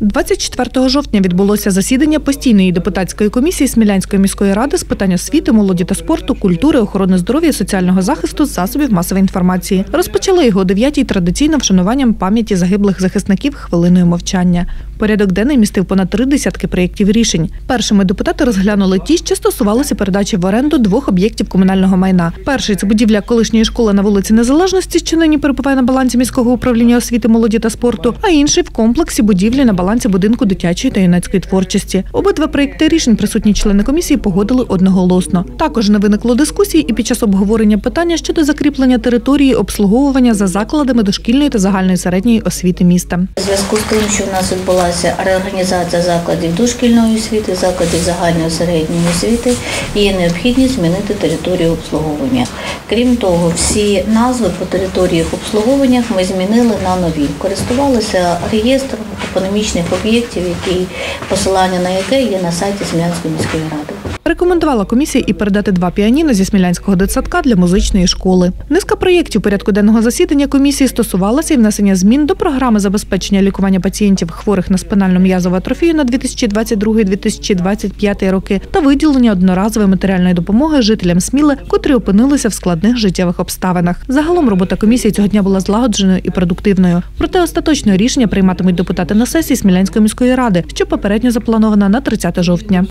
24 жовтня відбулося засідання постійної депутатської комісії Смілянської міської ради з питань освіти, молоді та спорту, культури, охорони здоров'я і соціального захисту засобів масової інформації. Розпочали його о 9-й традиційно вшануванням пам'яті загиблих захисників хвилиною мовчання. Порядок денний містив понад 3 десятки проєктів рішень. Першими депутати розглянули ті, що стосувалися передачі в оренду 2 об'єктів комунального майна. Перший – це будівля колишньої школи на вулиці Незалежності, що нині перебуває на балансі міського управління освіти, молоді та спорту, а інший – в комплексі будівлі на балансі будинку дитячої та юнацької творчості. Обидва проєкти рішень присутні члени комісії погодили одноголосно. Також не виникло дискусій і під час обговорення питання щодо закріплення території обслуговування за закладами дошкільної та загальної середньої освіти міста. У зв'язку з тим, що в нас відбулася реорганізація закладів дошкільної освіти, закладів загальної середньої освіти, є необхідність змінити територію обслуговування. Крім того, всі назви по територіях обслуговування ми змінили на нові. Користувалися реєстром топонімічних об'єктів, посилання на яке є на сайті Смілянської міської ради. Рекомендувала комісія і передати 2 піаніно зі Смілянського дитсадка для музичної школи. Низка проєктів порядку денного засідання комісії стосувалася і внесення змін до програми забезпечення лікування пацієнтів, хворих на спинально-м'язову атрофію на 2022-2025 роки та виділення одноразової матеріальної допомоги жителям Сміли, котрі опинилися в складних життєвих обставинах. Загалом робота комісії цього дня була злагодженою і продуктивною. Проте остаточне рішення прийматимуть депутати на сесії Смілянської міської ради, що попередньо запланована на 30 жовтня.